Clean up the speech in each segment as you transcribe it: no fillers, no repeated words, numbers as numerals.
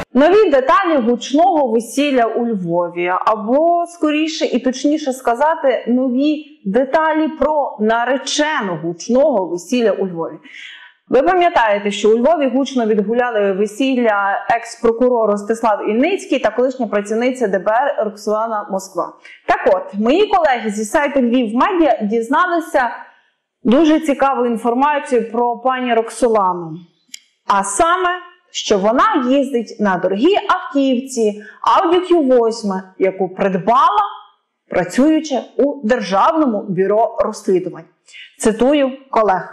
Нові деталі гучного весілля у Львові, або, скоріше і точніше сказати, нові деталі про наречену гучного весілля у Львові. Ви пам'ятаєте, що у Львові гучно відгуляли весілля екс-прокурор Ростислав Ільницький та колишня працівниця ДБР Роксолана Москва. Так от, мої колеги зі сайту Львівмедіа дізналися дуже цікаву інформацію про пані Роксолану. А саме, що вона їздить на дорогій автівці Audi Q8, яку придбала, працюючи у Державному бюро розслідувань. Цитую колег.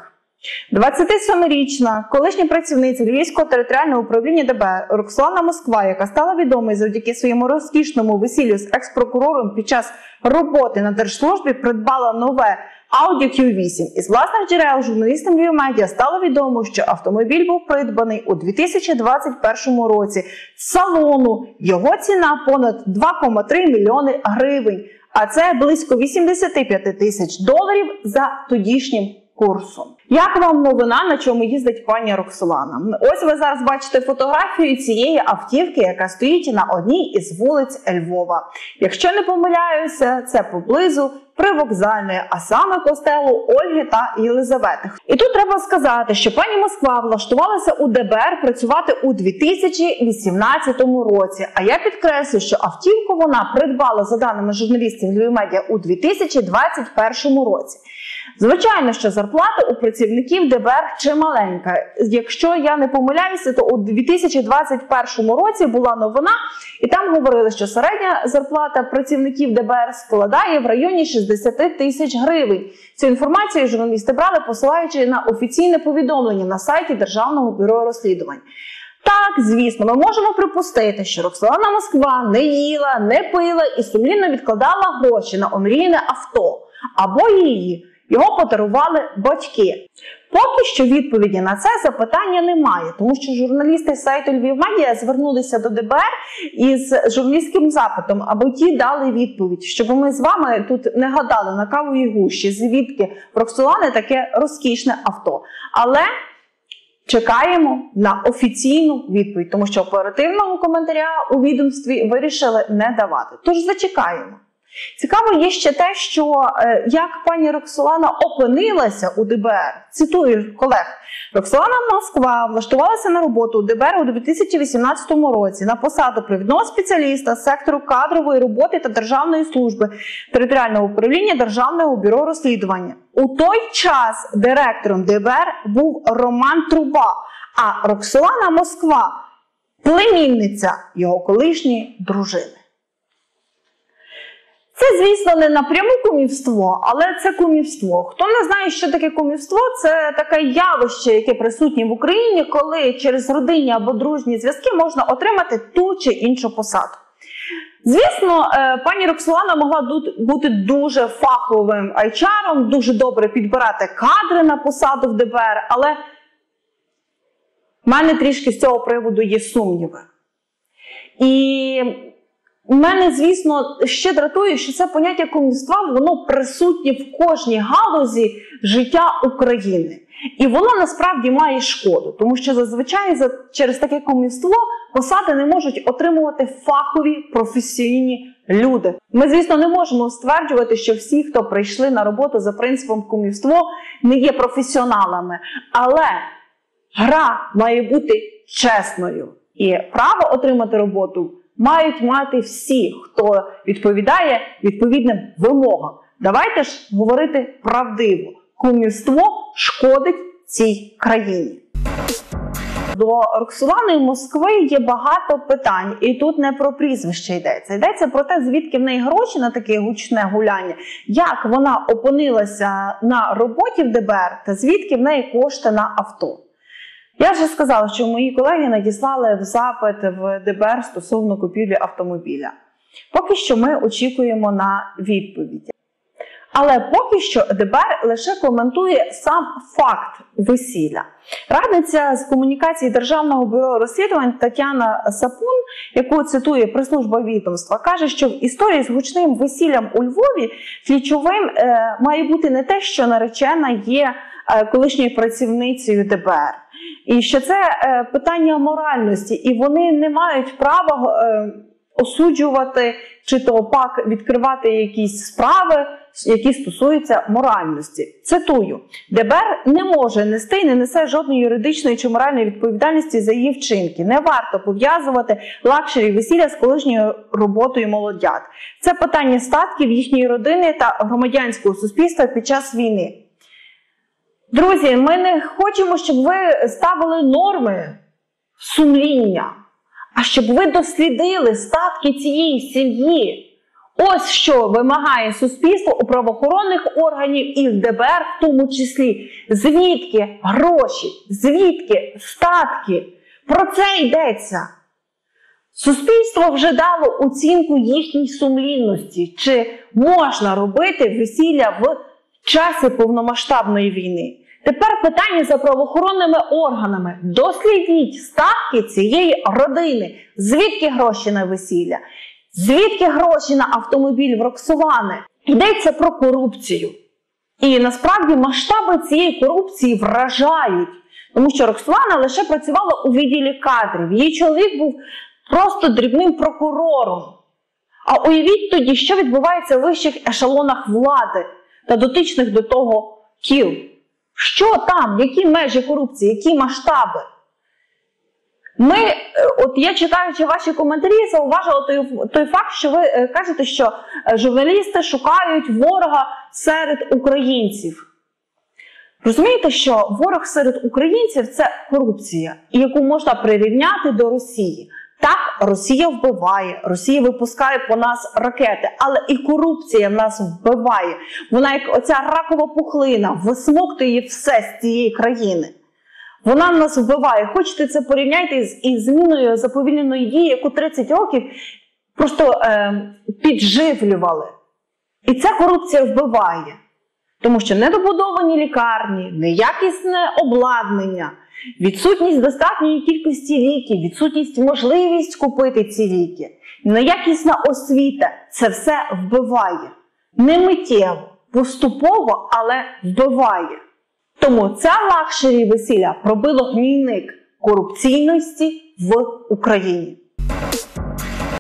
27-річна колишня працівниця Львівського територіального управління ДБР Роксолана Москва, яка стала відомою завдяки своєму розкішному весіллю з екс-прокурором під час роботи на держслужбі, придбала нове Audi Q8. Із власних джерел журналістам Львівмедіа стало відомо, що автомобіль був придбаний у 2021 році з салону. Його ціна понад 2,3 мільйони гривень, а це близько 85 тисяч доларів за тодішнім курсом. Як вам новина, на чому їздить пані Роксолана? Ось ви зараз бачите фотографію цієї автівки, яка стоїть на одній із вулиць Львова. Якщо не помиляюся, це поблизу привокзальної, а саме костелу Ольги та Єлизавети. І тут треба сказати, що пані Москва влаштувалася у ДБР працювати у 2018 році. А я підкреслю, що автівку вона придбала, за даними журналістів Львівмедіа, у 2021 році. Звичайно, що зарплата у працівників ДБР чималенька. Якщо я не помиляюся, то у 2021 році була новина, і там говорили, що середня зарплата працівників ДБР складає в районі 60 тисяч гривень. Цю інформацію журналісти брали, посилаючи на офіційне повідомлення на сайті Державного бюро розслідувань. Так, звісно, ми можемо припустити, що Роксолана Москва не їла, не пила і сумлінно відкладала гроші на омріяне авто. Або його подарували батьки. Поки що відповіді на це запитання немає, тому що журналісти з сайту Львівмедіа звернулися до ДБР із журналістським запитом, аби ті дали відповідь, щоб ми з вами тут не гадали на кавовій гущі, звідки в Роксолани таке розкішне авто. Але чекаємо на офіційну відповідь, тому що оперативного коментаря у відомстві вирішили не давати. Тож зачекаємо. Цікаво є ще те, що як пані Роксолана опинилася у ДБР. Цитую колег. Роксолана Москва влаштувалася на роботу у ДБР у 2018 році на посаду провідного спеціаліста з сектору кадрової роботи та державної служби територіального управління Державного бюро розслідування. У той час директором ДБР був Роман Труба, а Роксолана Москва – племінниця його колишньої дружини. Це, звісно, не напряму кумівство, але це кумівство. Хто не знає, що таке кумівство, це таке явище, яке присутнє в Україні, коли через родинні або дружні зв'язки можна отримати ту чи іншу посаду. Звісно, пані Роксолана могла бути дуже фаховим HR-ом, дуже добре підбирати кадри на посаду в ДБР, але в мене трішки з цього приводу є сумніви. І у мене, звісно, ще дратує, що це поняття кумівства, воно присутнє в кожній галузі життя України. І воно насправді має шкоду, тому що зазвичай через таке кумівство посади не можуть отримувати фахові, професійні люди. Ми, звісно, не можемо стверджувати, що всі, хто прийшли на роботу за принципом кумівство, не є професіоналами. Але гра має бути чесною. І право отримати роботу мають мати всі, хто відповідає відповідним вимогам. Давайте ж говорити правдиво. Кумівство шкодить цій країні. До Роксолани Москви є багато питань, і тут не про прізвище йдеться. Йдеться про те, звідки в неї гроші на таке гучне гуляння, як вона опинилася на роботі в ДБР та звідки в неї кошти на авто. Я вже сказала, що мої колеги надіслали в запит в ДБР стосовно купівлі автомобіля. Поки що ми очікуємо на відповіді. Але поки що ДБР лише коментує сам факт весілля. Радниця з комунікації Державного бюро розслідувань Тетяна Сапун, яку цитує прес-служба відомства, каже, що в історії з гучним весіллям у Львові ключовим має бути не те, що наречена є колишньою працівницею ДБР. І що це питання моральності, і вони не мають права осуджувати чи то пак відкривати якісь справи, які стосуються моральності. Цитую: ДБР не може нести і не несе жодної юридичної чи моральної відповідальності за її вчинки. Не варто пов'язувати лакшері весілля з колишньою роботою молодят. Це питання статків їхньої родини та громадянського суспільства під час війни. Друзі, ми не хочемо, щоб ви ставили норми сумління, а щоб ви дослідили статки цієї сім'ї. Ось що вимагає суспільство у правоохоронних органів і в ДБР в тому числі. Звідки гроші, звідки статки? Про це йдеться. Суспільство вже дало оцінку їхній сумлінності, чи можна робити весілля в часі повномасштабної війни. Тепер питання за правоохоронними органами. Дослідіть статки цієї родини. Звідки гроші на весілля? Звідки гроші на автомобіль в Роксолани? Йдеться про корупцію. І насправді масштаби цієї корупції вражають. Тому що Роксолана лише працювала у відділі кадрів. Її чоловік був просто дрібним прокурором. А уявіть тоді, що відбувається в вищих ешелонах влади та дотичних до того кіл. Що там? Які межі корупції? Які масштаби? Я читаючи ваші коментарі, зауважила той факт, що ви кажете, що журналісти шукають ворога серед українців. Розумієте, що ворог серед українців – це корупція, яку можна прирівняти до Росії. Так, Росія вбиває, Росія випускає по нас ракети, але і корупція в нас вбиває. Вона як оця ракова пухлина, висмоктує все з цієї країни. Вона нас вбиває. Хочете це порівняйте із зміною заповільненої дії, яку 30 років просто підживлювали. І ця корупція вбиває. Тому що недобудовані лікарні, неякісне обладнання, відсутність достатньої кількості ліків, відсутність можливість купити ці ліки, неякісна освіта – це все вбиває. Не миттєво, поступово, але вбиває. Тому це лакшері весілля пробило гнійник корупційності в Україні.